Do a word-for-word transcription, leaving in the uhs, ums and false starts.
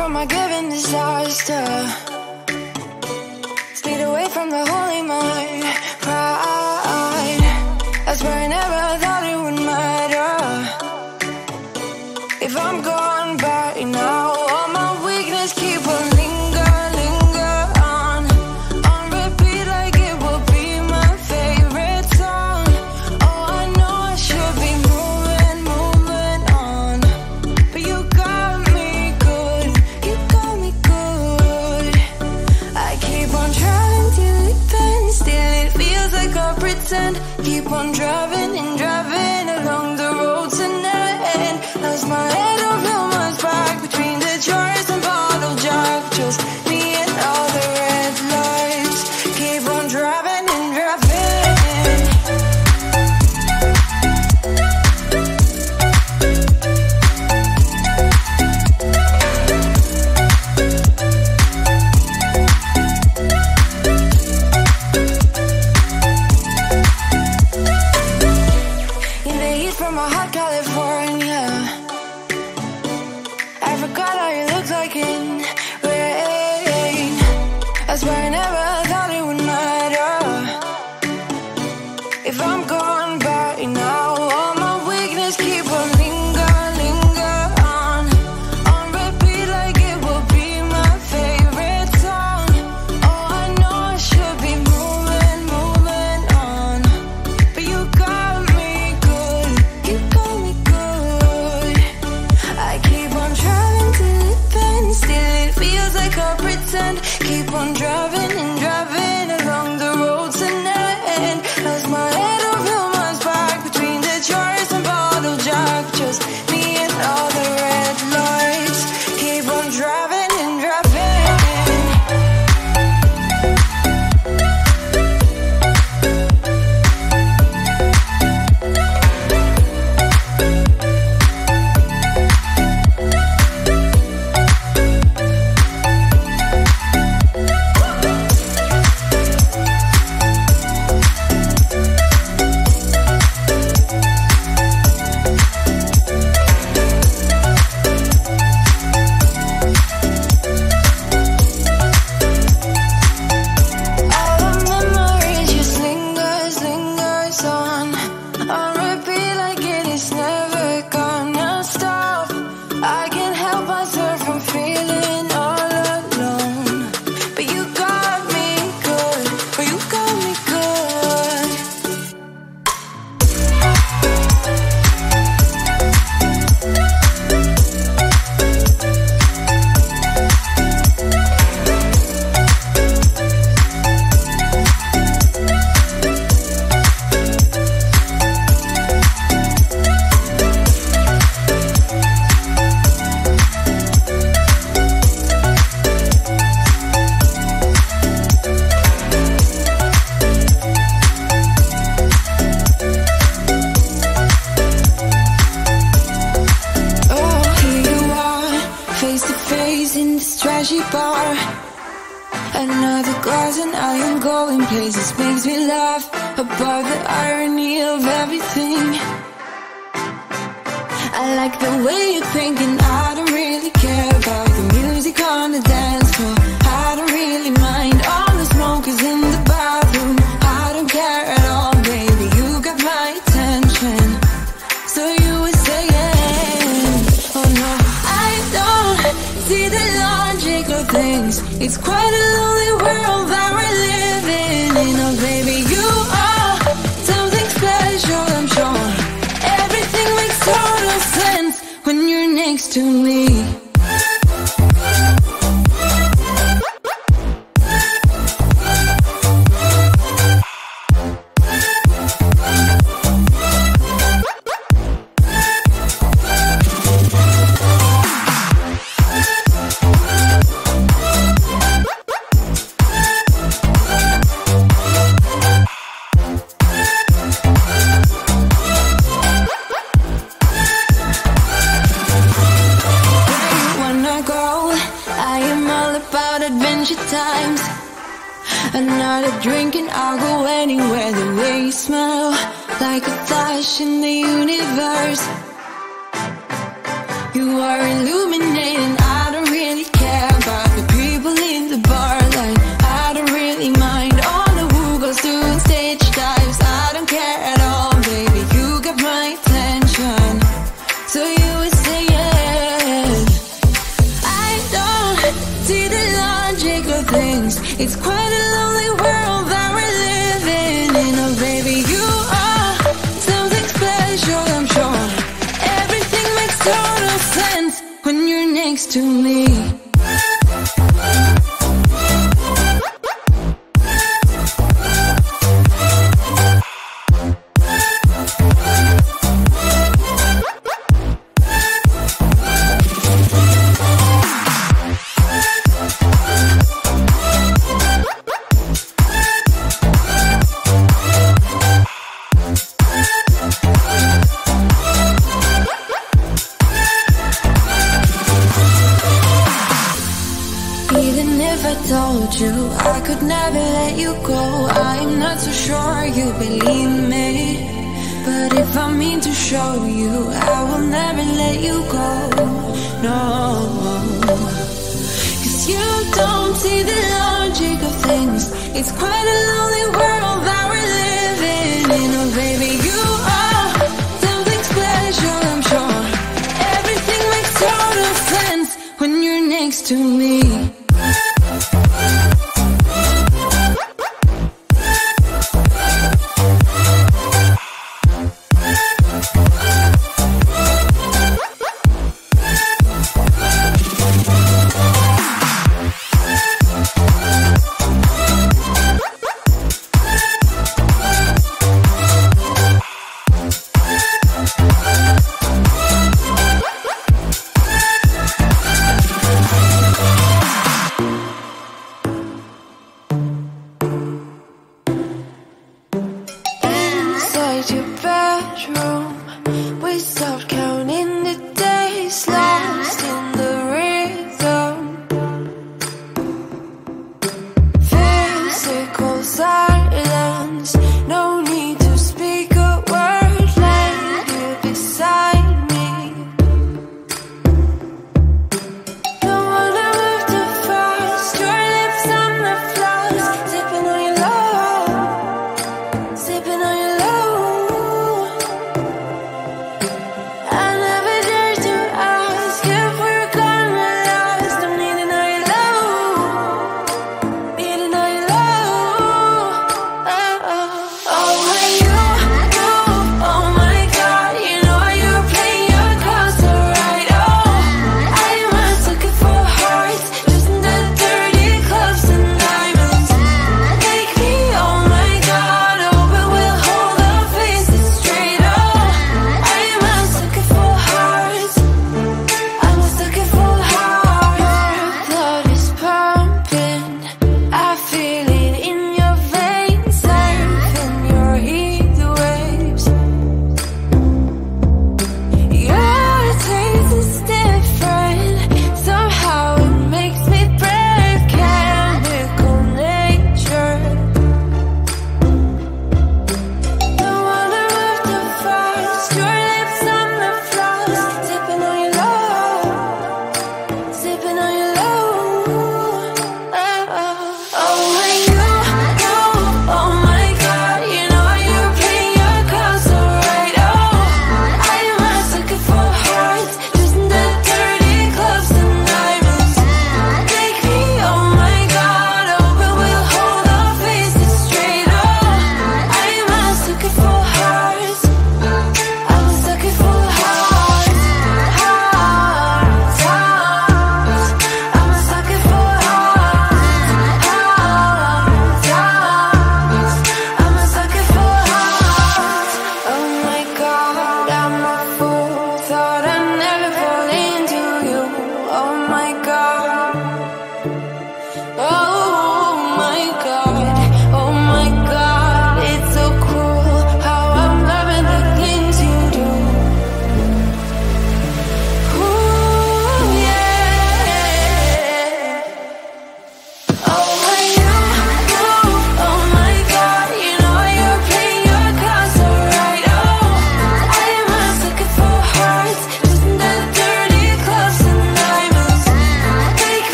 from my given disaster. Speed away from the holy mind. Pride, I swear I never thought it would matter. If I'm gone by now, all my weakness keep on linger, linger on. On repeat like it will be my favorite song. Oh, I know I should be moving, moving on, but you got me good, you got me good. I keep on trying till it bends, still it feels like I pretend. Keep on driving and driving along the road tonight. Lost my head over my back between the jars and bottle jack. Just me and all the red lights. Keep on driving and driving. In the heat from a hot California, I forgot how you look like in rain. I swear I never thought it would matter. If I'm gone by now, all my weakness keep on linger, linger on. On repeat like it will be my favorite song. Oh, I know I should be moving, moving on, but you got me good, you got me good. I keep on driving till it bends, still it feels like I pretend. Keep on driving and driving along the road tonight. Lost my head over my back between the jars and bottle jack. Just me and all the red lights. Keep on driving and driving. Bar, another glass and I am going places. Makes me laugh about the irony of everything. I like the way you're thinking. I don't really care about the music on the dance floor. I don't really mind all the smokers in the bathroom. I don't care at all, baby, you got my attention. So you were saying, oh no, I don't see the logic of things. It's quite a lonely world that we're living in. Oh baby, you are something special, I'm sure. Everything makes total sense when you're next to me. Times another drink and I'll go anywhere. The way you smell, like a flash in the universe. You are illuminating, I don't really care. so you would say yes. I don't see the logic of things. It's quite a lonely world that we're living in. Oh baby, you are something special, I'm sure. Everything makes total sense when you're next to me. Even if I told you I could never let you go, I'm not so sure you believe me. But if I mean to show you, I will never let you go, no. Cause you don't see the logic of things. It's quite a lonely world that we're living in. Oh baby, you are something special, I'm sure. Everything makes total sense when you're next to me.